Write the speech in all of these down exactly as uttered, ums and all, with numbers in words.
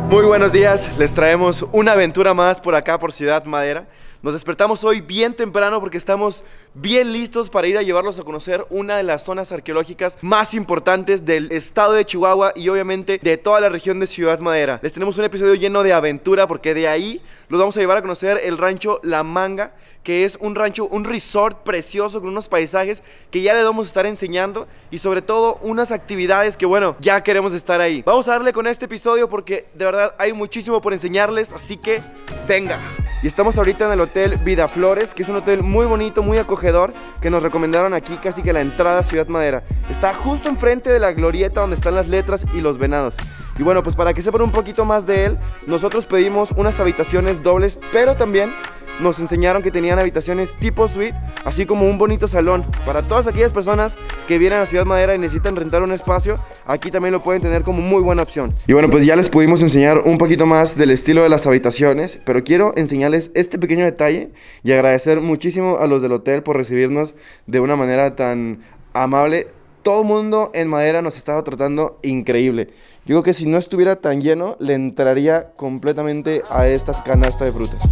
Muy buenos días, les traemos una aventura más por acá, por Ciudad Madera. Nos despertamos hoy bien temprano porque estamos bien listos para ir a llevarlos a conocer una de las zonas arqueológicas más importantes del estado de Chihuahua y obviamente de toda la región de Ciudad Madera. Les tenemos un episodio lleno de aventura porque de ahí los vamos a llevar a conocer el rancho La Manga, que es un rancho, un resort precioso con unos paisajes que ya les vamos a estar enseñando y sobre todo unas actividades que bueno, ya queremos estar ahí. Vamos a darle con este episodio porque de verdad hay muchísimo por enseñarles, así que venga. Y estamos ahorita en el Hotel Vida Flores, que es un hotel muy bonito, muy acogedor, que nos recomendaron aquí casi que la entrada a Ciudad Madera. Está justo enfrente de la glorieta donde están las letras y los venados. Y bueno, pues para que sepan un poquito más de él, nosotros pedimos unas habitaciones dobles, pero también nos enseñaron que tenían habitaciones tipo suite, así como un bonito salón. Para todas aquellas personas que vienen a Ciudad Madera y necesitan rentar un espacio, aquí también lo pueden tener como muy buena opción. Y bueno, pues ya les pudimos enseñar un poquito más del estilo de las habitaciones, pero quiero enseñarles este pequeño detalle y agradecer muchísimo a los del hotel por recibirnos de una manera tan amable. Todo el mundo en Madera nos estaba tratando increíble. Yo creo que si no estuviera tan lleno, le entraría completamente a esta canasta de frutas.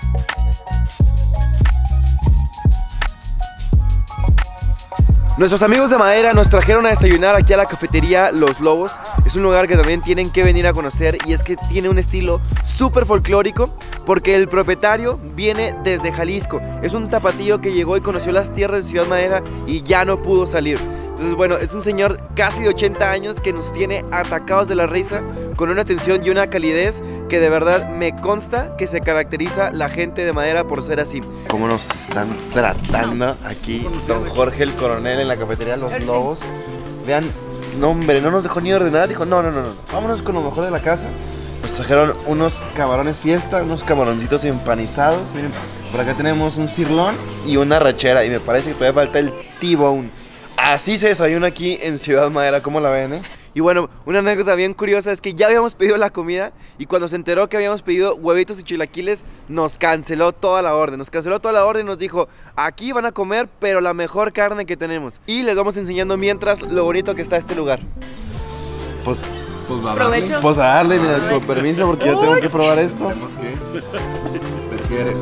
Nuestros amigos de Madera nos trajeron a desayunar aquí a la cafetería Los Lobos. Es un lugar que también tienen que venir a conocer y es que tiene un estilo súper folclórico porque el propietario viene desde Jalisco. Es un tapatío que llegó y conoció las tierras de Ciudad Madera y ya no pudo salir. Entonces bueno, es un señor casi de ochenta años que nos tiene atacados de la risa con una atención y una calidez que de verdad me consta que se caracteriza la gente de Madera por ser así. ¿Cómo nos están tratando aquí don Jorge el Coronel en la cafetería Los Lobos? Vean, no hombre, no nos dejó ni ordenar, dijo no, no, no, no, vámonos con lo mejor de la casa. Nos trajeron unos camarones fiesta, unos camaroncitos empanizados. Miren, por acá tenemos un cirlón y una rachera y me parece que todavía falta el T-bone. Así se desayuna aquí en Ciudad Madera, ¿cómo la ven, eh? Y bueno, una anécdota bien curiosa es que ya habíamos pedido la comida y cuando se enteró que habíamos pedido huevitos y chilaquiles, nos canceló toda la orden. Nos canceló toda la orden y nos dijo, aquí van a comer, pero la mejor carne que tenemos. Y les vamos enseñando mientras lo bonito que está este lugar. Pues, pues va, provecho. Pues a darle, mira, con permiso, porque yo tengo que probar esto. Tenemos que. Let's get it.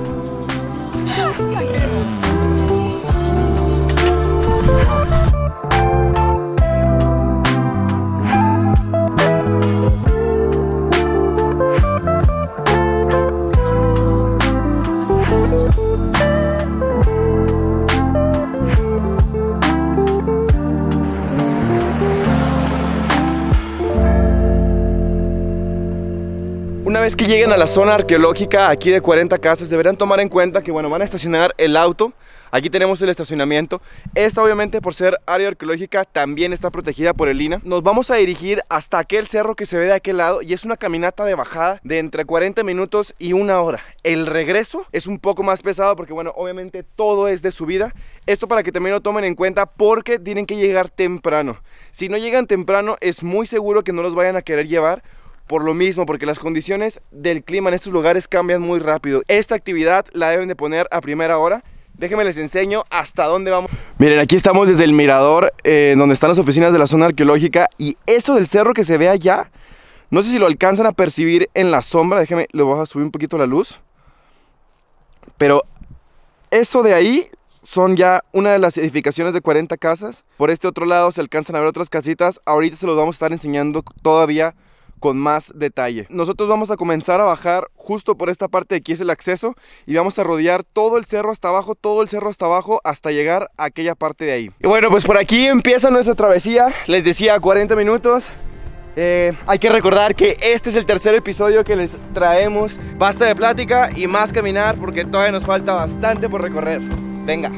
Una vez que lleguen a la zona arqueológica aquí de cuarenta casas, deberán tomar en cuenta que bueno, van a estacionar el auto. Aquí tenemos el estacionamiento. Esta obviamente por ser área arqueológica también está protegida por el I N A. Nos vamos a dirigir hasta aquel cerro que se ve de aquel lado y es una caminata de bajada de entre cuarenta minutos y una hora. El regreso es un poco más pesado porque bueno, obviamente todo es de subida. Esto para que también lo tomen en cuenta porque tienen que llegar temprano. Si no llegan temprano es muy seguro que no los vayan a querer llevar. Por lo mismo, porque las condiciones del clima en estos lugares cambian muy rápido. Esta actividad la deben de poner a primera hora. Déjenme les enseño hasta dónde vamos. Miren, aquí estamos desde el mirador, eh, donde están las oficinas de la zona arqueológica. Y eso del cerro que se ve allá, no sé si lo alcanzan a percibir en la sombra. Déjenme, le voy a subir un poquito la luz. Pero eso de ahí son ya una de las edificaciones de cuarenta casas. Por este otro lado se alcanzan a ver otras casitas. Ahorita se los vamos a estar enseñando todavía con más detalle. Nosotros vamos a comenzar a bajar justo por esta parte de aquí es el acceso y vamos a rodear todo el cerro hasta abajo, todo el cerro hasta abajo hasta llegar a aquella parte de ahí. Y bueno, pues por aquí empieza nuestra travesía. Les decía cuarenta minutos. Eh, hay que recordar que este es el tercer episodio que les traemos. Basta de plática y más caminar porque todavía nos falta bastante por recorrer. Venga.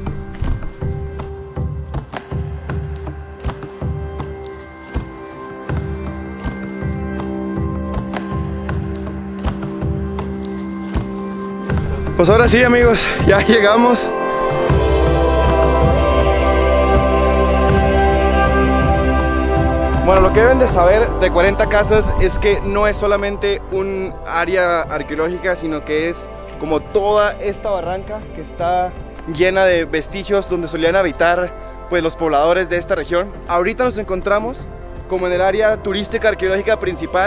Pues ahora sí, amigos, ya llegamos. Bueno, lo que deben de saber de cuarenta casas es que no es solamente un área arqueológica, sino que es como toda esta barranca que está llena de vestigios donde solían habitar pues los pobladores de esta región. Ahorita nos encontramos como en el área turística arqueológica principal,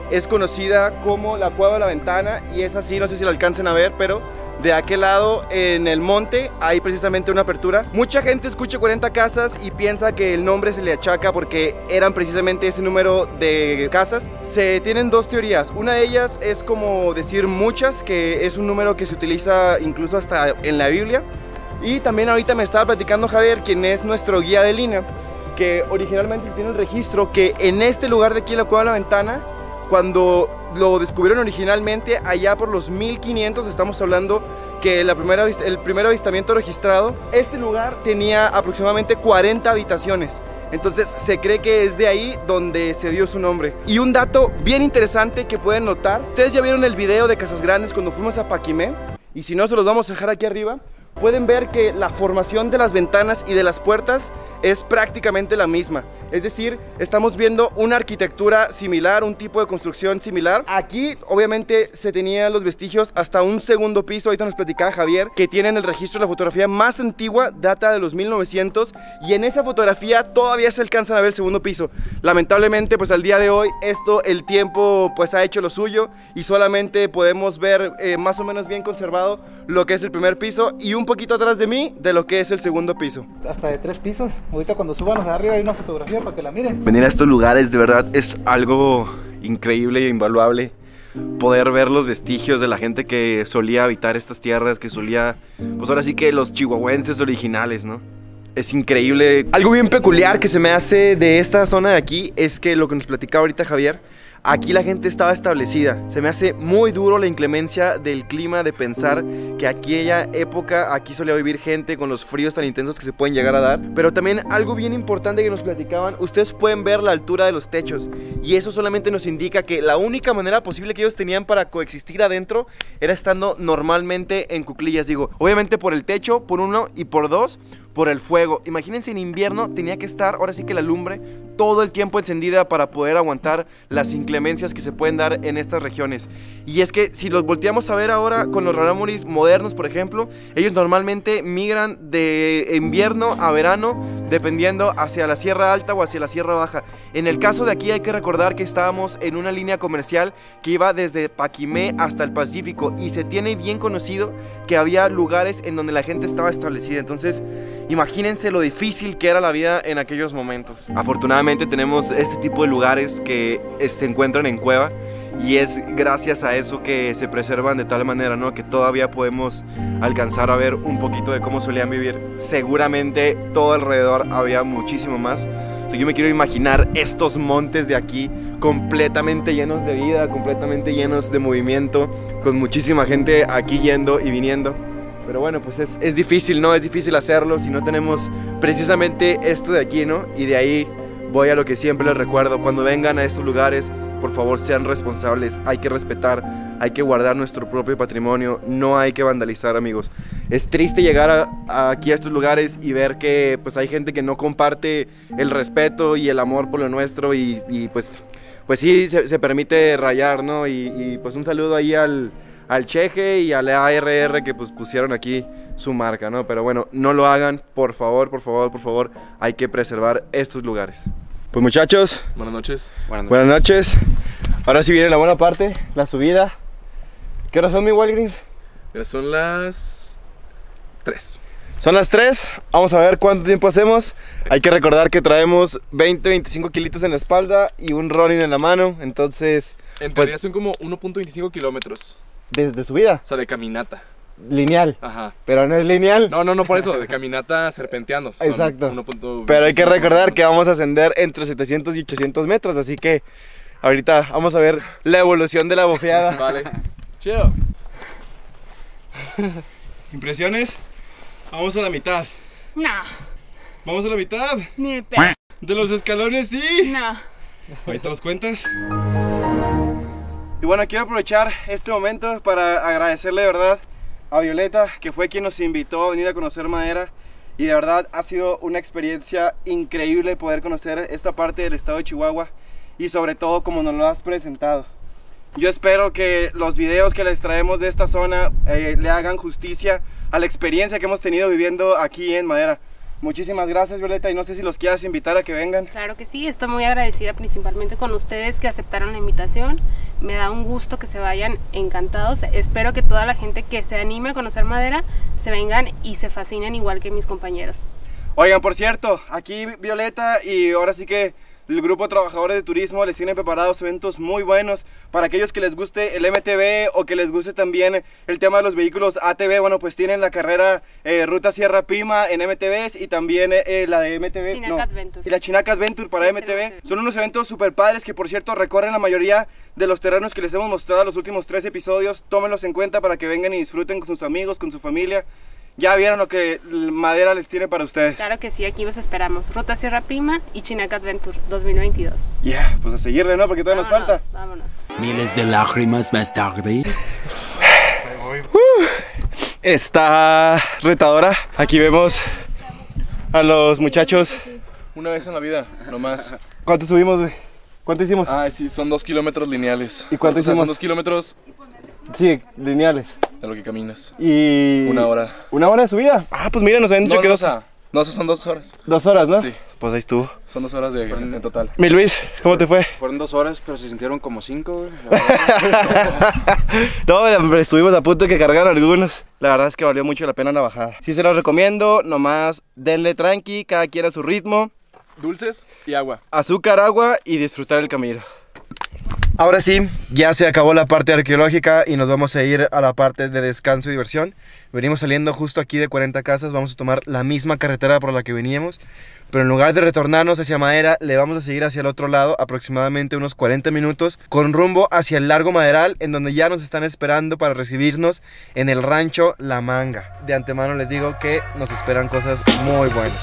es conocida como la Cueva de la Ventana, y es así, no sé si la alcancen a ver, pero de aquel lado en el monte hay precisamente una apertura. Mucha gente escucha cuarenta casas y piensa que el nombre se le achaca porque eran precisamente ese número de casas. Se tienen dos teorías. Una de ellas es como decir muchas, que es un número que se utiliza incluso hasta en la Biblia. Y también ahorita me estaba platicando Javier, quien es nuestro guía de línea, que originalmente tiene el registro que en este lugar de aquí en la Cueva de la Ventana, cuando lo descubrieron originalmente allá por los mil quinientos, estamos hablando que la primera, el primer avistamiento registrado, este lugar tenía aproximadamente cuarenta habitaciones. Entonces se cree que es de ahí donde se dio su nombre. Y un dato bien interesante que pueden notar, ustedes ya vieron el video de Casas Grandes cuando fuimos a Paquimé, y si no se los vamos a dejar aquí arriba. Pueden ver que la formación de las ventanas y de las puertas es prácticamente la misma. Es decir, estamos viendo una arquitectura similar, un tipo de construcción similar. Aquí obviamente se tenían los vestigios hasta un segundo piso. Ahorita nos platicaba Javier que tienen el registro de la fotografía más antigua, data de los mil novecientos, y en esa fotografía todavía se alcanzan a ver el segundo piso. Lamentablemente pues al día de hoy esto, el tiempo pues ha hecho lo suyo y solamente podemos ver eh, más o menos bien conservado lo que es el primer piso y un poquito atrás de mí de lo que es el segundo piso. Hasta de tres pisos. Ahorita cuando suban hacia arriba hay una fotografía para que la miren. Venir a estos lugares de verdad es algo increíble e invaluable. Poder ver los vestigios de la gente que solía habitar estas tierras, que solía, pues ahora sí que los chihuahuenses originales, ¿no? Es increíble. Algo bien peculiar que se me hace de esta zona de aquí es que lo que nos platicaba ahorita Javier, aquí la gente estaba establecida. Se me hace muy duro la inclemencia del clima, de pensar que aquella época aquí solía vivir gente con los fríos tan intensos que se pueden llegar a dar. Pero también algo bien importante que nos platicaban, ustedes pueden ver la altura de los techos, y eso solamente nos indica que la única manera posible que ellos tenían para coexistir adentro era estando normalmente en cuclillas. Digo, obviamente por el techo, por uno, y por dos, por el fuego. Imagínense, en invierno tenía que estar, ahora sí que la lumbre, todo el tiempo encendida para poder aguantar las inclemencias que se pueden dar en estas regiones. Y es que si los volteamos a ver ahora con los rarámuris modernos, por ejemplo, ellos normalmente migran de invierno a verano, dependiendo hacia la Sierra Alta o hacia la Sierra Baja. En el caso de aquí hay que recordar que estábamos en una línea comercial que iba desde Paquimé hasta el Pacífico, y se tiene bien conocido que había lugares en donde la gente estaba establecida. Entonces imagínense lo difícil que era la vida en aquellos momentos. Afortunadamente tenemos este tipo de lugares que se encuentran en cueva, y es gracias a eso que se preservan de tal manera, ¿no? Que todavía podemos alcanzar a ver un poquito de cómo solían vivir. Seguramente todo alrededor había muchísimo más. O sea, yo me quiero imaginar estos montes de aquí completamente llenos de vida, completamente llenos de movimiento, con muchísima gente aquí yendo y viniendo. Pero bueno, pues es, es difícil, ¿no? Es difícil hacerlo si no tenemos precisamente esto de aquí, ¿no? Y de ahí voy a lo que siempre les recuerdo: cuando vengan a estos lugares, por favor sean responsables, hay que respetar, hay que guardar nuestro propio patrimonio, no hay que vandalizar, amigos. Es triste llegar a, a aquí a estos lugares y ver que pues hay gente que no comparte el respeto y el amor por lo nuestro, y, y pues, pues sí, se, se permite rayar, ¿no? Y, y pues un saludo ahí al... al Cheje y al A R R que pues pusieron aquí su marca, ¿no? Pero bueno, no lo hagan, por favor, por favor, por favor. Hay que preservar estos lugares. Pues muchachos, Buenas noches. buenas noches. Buenas noches. Ahora sí viene la buena parte, la subida. ¿Qué hora son, mi Walgreens? Ya son las tres. Son las tres, vamos a ver cuánto tiempo hacemos. Hay que recordar que traemos veinte, veinticinco kilitos en la espalda y un running en la mano, entonces... En pues, teoría son como uno punto veinticinco kilómetros. ¿desde subida? O sea, de caminata. Lineal. Ajá. Pero no es lineal. No, no, no por eso, de caminata serpenteando. Son Exacto. uno punto veinticinco. Pero hay que recordar que vamos a ascender entre setecientos y ochocientos metros, así que ahorita vamos a ver la evolución de la bofeada. Vale. Chido. ¿Impresiones? Vamos a la mitad. No, Vamos a la mitad. ni de pe... De los escalones, sí. No. Ahorita los cuentas. Y bueno, quiero aprovechar este momento para agradecerle de verdad a Violeta, que fue quien nos invitó a venir a conocer Madera. Y de verdad ha sido una experiencia increíble poder conocer esta parte del estado de Chihuahua, y sobre todo como nos lo has presentado. Yo espero que los videos que les traemos de esta zona eh, le hagan justicia a la experiencia que hemos tenido viviendo aquí en Madera. Muchísimas gracias, Violeta, y no sé si los quieras invitar a que vengan. Claro que sí, estoy muy agradecida principalmente con ustedes que aceptaron la invitación. Me da un gusto que se vayan encantados. Espero que toda la gente que se anime a conocer Madera se vengan y se fascinen igual que mis compañeros. Oigan, por cierto, aquí Violeta y ahora sí que el grupo de trabajadores de turismo les tienen preparados eventos muy buenos para aquellos que les guste el M T B o que les guste también el tema de los vehículos A T V. Bueno, pues tienen la carrera eh, Ruta Sierra Pima en M T Vs y también eh, la de M T V. Chinaca no, Adventure. Y la Chinaca Adventure para Sí, M T V. M T V. Son unos eventos súper padres que, por cierto, recorren la mayoría de los terrenos que les hemos mostrado en los últimos tres episodios. Tómenlos en cuenta para que vengan y disfruten con sus amigos, con su familia. Ya vieron lo que Madera les tiene para ustedes. Claro que sí, aquí los esperamos. Ruta Sierra Pima y Chinaca Adventure dos mil veintidós. Ya, yeah, pues a seguirle, ¿no? Porque todavía Vámonos, nos falta. Vámonos. Miles de lágrimas más tarde. Uh, está retadora. Aquí vemos a los muchachos. Una vez en la vida, nomás. ¿Cuánto subimos, güey? ¿Cuánto hicimos? Ah, sí, son dos kilómetros lineales. ¿Y cuánto o sea, hicimos? Son dos kilómetros Sí, lineales. de lo que caminas. Y... Una hora. ¿Una hora de subida? Ah, pues miren, nos han dicho No, que no, dos... o sea, no, son dos horas. Dos horas, ¿no? Sí. Pues ahí estuvo. Son dos horas de, en total. Mi Luis, ¿cómo te fue? Fueron dos horas, pero se sintieron como cinco, güey. No, hombre, estuvimos a punto de que cargaran algunos. La verdad es que valió mucho la pena la bajada. Sí se los recomiendo, nomás denle tranqui, cada quien a su ritmo. Dulces y agua. Azúcar, agua y disfrutar el camino. Ahora sí, ya se acabó la parte arqueológica y nos vamos a ir a la parte de descanso y diversión. Venimos saliendo justo aquí de cuarenta casas, vamos a tomar la misma carretera por la que veníamos, pero en lugar de retornarnos hacia Madera, le vamos a seguir hacia el otro lado, aproximadamente unos cuarenta minutos, con rumbo hacia el Largo Maderal, en donde ya nos están esperando para recibirnos en el rancho La Manga. De antemano les digo que nos esperan cosas muy buenas.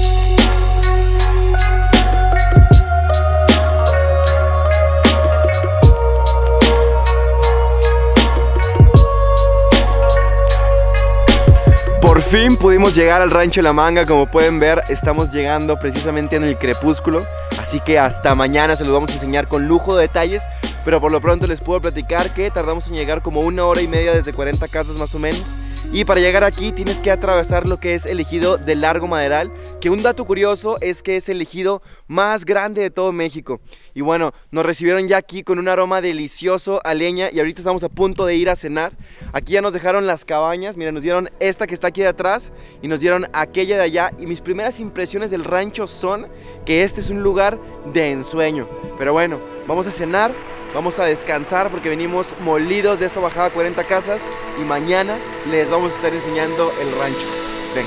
Por fin pudimos llegar al rancho La Manga. Como pueden ver, estamos llegando precisamente en el crepúsculo, así que hasta mañana se los vamos a enseñar con lujo de detalles. Pero por lo pronto les puedo platicar que tardamos en llegar como una hora y media desde cuarenta casas más o menos. Y para llegar aquí tienes que atravesar lo que es el ejido del Largo Maderal, que un dato curioso es que es el ejido más grande de todo México. Y bueno, nos recibieron ya aquí con un aroma delicioso a leña y ahorita estamos a punto de ir a cenar. Aquí ya nos dejaron las cabañas, miren, nos dieron esta que está aquí de atrás y nos dieron aquella de allá. Y mis primeras impresiones del rancho son que este es un lugar de ensueño. Pero bueno, vamos a cenar. Vamos a descansar porque venimos molidos de esa bajada a cuarenta casas y mañana les vamos a estar enseñando el rancho. Venga.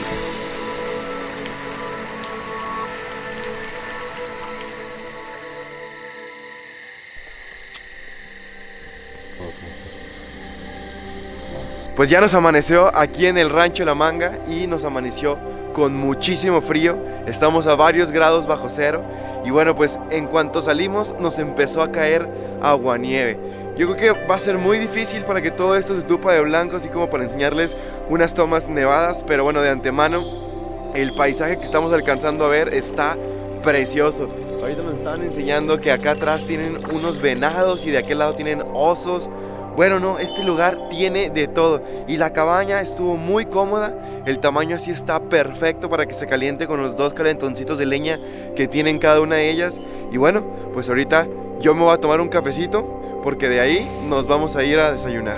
Pues ya nos amaneció aquí en el rancho La Manga y nos amaneció con muchísimo frío. Estamos a varios grados bajo cero. Y bueno, pues en cuanto salimos nos empezó a caer aguanieve. Yo creo que va a ser muy difícil para que todo esto se tupa de blanco, así como para enseñarles unas tomas nevadas. Pero bueno, de antemano, el paisaje que estamos alcanzando a ver está precioso. Ahorita nos estaban enseñando que acá atrás tienen unos venados y de aquel lado tienen osos. Bueno, no, este lugar tiene de todo. Y la cabaña estuvo muy cómoda. El tamaño así está perfecto para que se caliente con los dos calentoncitos de leña que tienen cada una de ellas. Y bueno, pues ahorita yo me voy a tomar un cafecito porque de ahí nos vamos a ir a desayunar.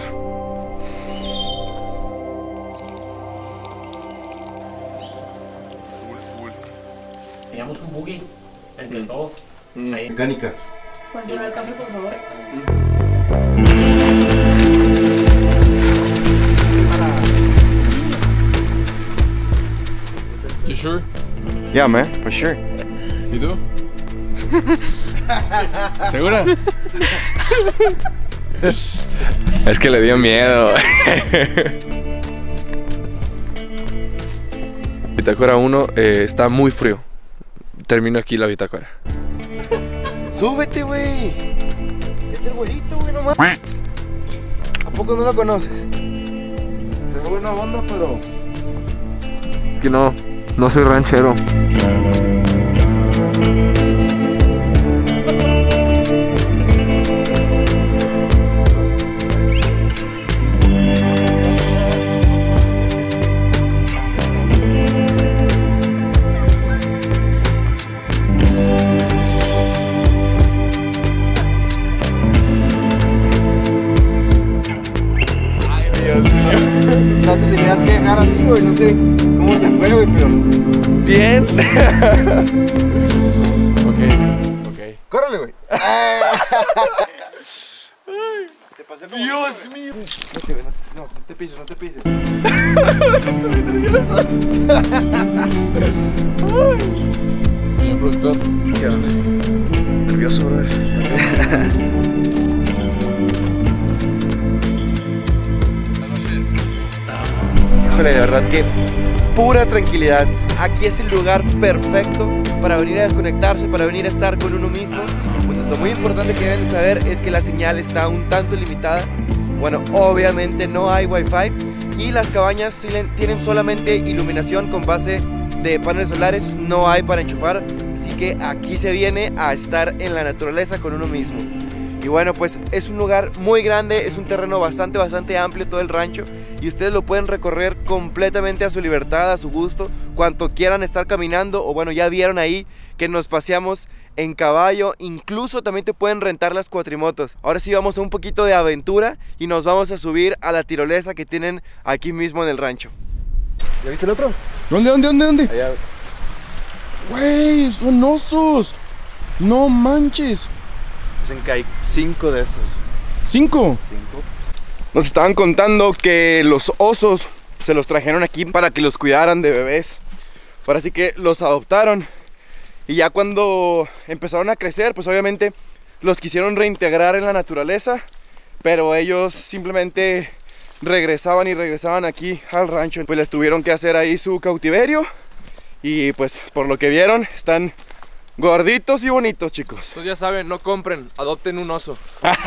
Teníamos un buggy entre todos. Mm, Ahí. mecánica. Pues llevar el cambio, por favor. You sure? Yeah, man, for sure. ¿Y tú? ¿Segura? Es que le dio miedo. Bitácora uno eh, está muy frío. Termino aquí la bitácora. Súbete, güey. Es el güerito, güey, nomás. ¿A poco no lo conoces? Tengo buena onda, pero... Es que no, no soy ranchero. sé cómo te fue, güey, pero... Bien. Ok, ok. ¡Córrele, güey! Te pasé como... ¡Dios mío! No, te, no, no, no te pises, no te pises. Señor productor. ¿Qué onda? Nervioso, brother. Híjole, de verdad que pura tranquilidad. Aquí es el lugar perfecto para venir a desconectarse, para venir a estar con uno mismo. Un dato muy importante que deben de saber es que la señal está un tanto limitada. Bueno, obviamente no hay wifi y las cabañas tienen solamente iluminación con base de paneles solares, no hay para enchufar, así que aquí se viene a estar en la naturaleza con uno mismo. Y bueno, pues es un lugar muy grande, es un terreno bastante, bastante amplio todo el rancho y ustedes lo pueden recorrer completamente a su libertad, a su gusto, cuanto quieran estar caminando o bueno, ya vieron ahí que nos paseamos en caballo, incluso también te pueden rentar las cuatrimotos. Ahora sí vamos a un poquito de aventura y nos vamos a subir a la tirolesa que tienen aquí mismo en el rancho. ¿Ya viste el otro? ¿Dónde, dónde, dónde, dónde? Allá. Güey, son osos. No manches. Dicen que hay cinco de esos. ¿Cinco? Cinco. Nos estaban contando que los osos se los trajeron aquí para que los cuidaran de bebés. Ahora sí que los adoptaron. Y ya cuando empezaron a crecer, pues obviamente los quisieron reintegrar en la naturaleza. Pero ellos simplemente regresaban y regresaban aquí al rancho. Pues les tuvieron que hacer ahí su cautiverio. Y pues por lo que vieron, están gorditos y bonitos, chicos. Entonces ya saben, no compren, adopten un oso.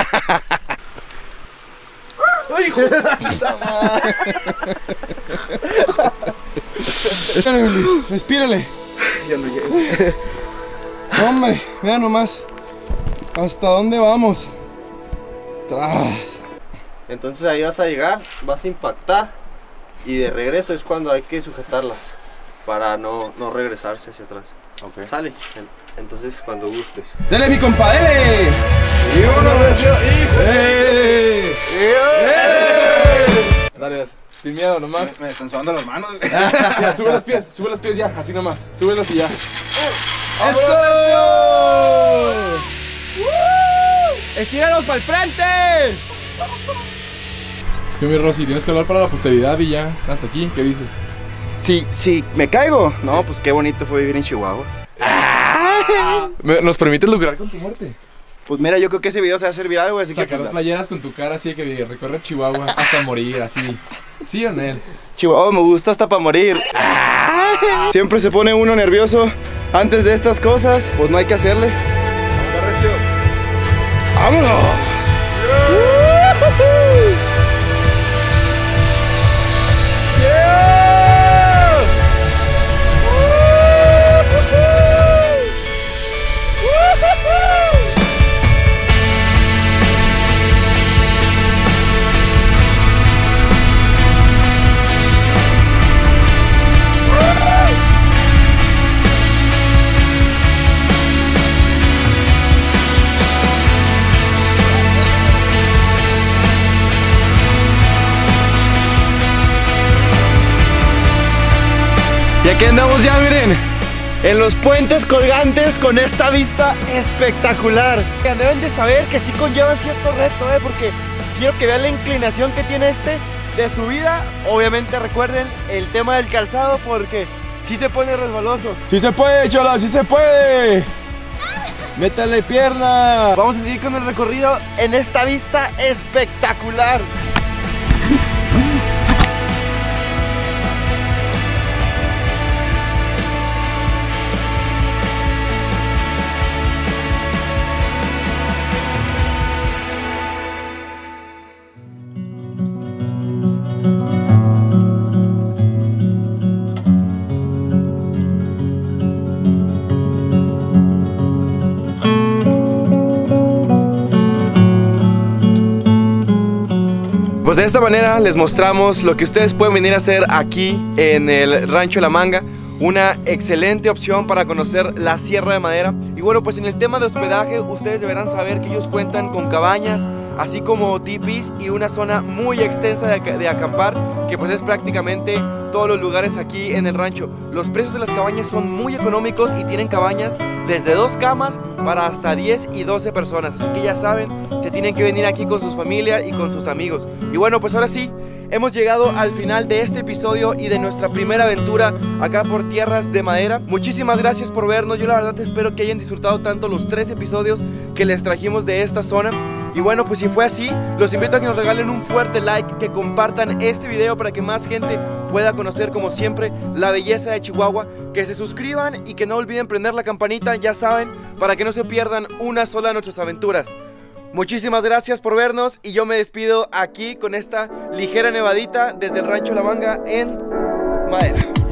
¡Ay, hijo de puta madre! Respírale, Luis, respírale. Ya no llego. Hombre, vean nomás. ¿Hasta dónde vamos? Tras. Entonces ahí vas a llegar, vas a impactar y de regreso es cuando hay que sujetarlas para no, no regresarse hacia atrás. Ok. Sale. Entonces cuando gustes. ¡Dele, mi compa, dele! ¡Y uno venció, hijo! ¡Eh! Dale, sin miedo nomás. Me, me están sudando las manos. Ya, sube los pies, sube los pies ya, así nomás. Súbelos y ya. ¡Eso! ¡Estíralos para el frente! ¿Qué, mi Rosy? Tienes que hablar para la posteridad y ya. Hasta aquí, ¿qué dices? Sí, sí, ¿me caigo? No, pues qué bonito fue vivir en Chihuahua. ¿Me- ¿Nos permites lucrar con tu muerte? Pues mira, yo creo que ese video se va a servir algo, así que... Sacar pues, playeras con tu cara así de que recorrer Chihuahua hasta morir, así. ¿Sí o no? Chihuahua me gusta hasta para morir. Siempre se pone uno nervioso antes de estas cosas, pues no hay que hacerle. ¡Vámonos! Y aquí andamos ya, miren, en los puentes colgantes con esta vista espectacular. Deben de saber que sí conllevan cierto reto, ¿eh? Porque quiero que vean la inclinación que tiene este de subida. Obviamente recuerden el tema del calzado porque sí se pone resbaloso. ¡Sí se puede, chola! ¡Sí se puede! ¡Métale pierna! Vamos a seguir con el recorrido en esta vista espectacular. Pues de esta manera les mostramos lo que ustedes pueden venir a hacer aquí en el Rancho La Manga. Una excelente opción para conocer la Sierra de Madera. Y bueno, pues en el tema de hospedaje, ustedes deberán saber que ellos cuentan con cabañas, así como tipis y una zona muy extensa de, de acampar, que pues es prácticamente todos los lugares aquí en el rancho. Los precios de las cabañas son muy económicos y tienen cabañas desde dos camas para hasta diez y doce personas. Así que ya saben, se tienen que venir aquí con sus familias y con sus amigos. Y bueno, pues ahora sí, hemos llegado al final de este episodio y de nuestra primera aventura acá por Tierras de Madera. Muchísimas gracias por vernos. Yo la verdad espero que hayan disfrutado tanto los tres episodios que les trajimos de esta zona. Y bueno, pues si fue así, los invito a que nos regalen un fuerte like, que compartan este video para que más gente pueda conocer, como siempre, la belleza de Chihuahua, que se suscriban y que no olviden prender la campanita, ya saben, para que no se pierdan una sola de nuestras aventuras. Muchísimas gracias por vernos y yo me despido aquí con esta ligera nevadita desde el Rancho La Manga en Madera.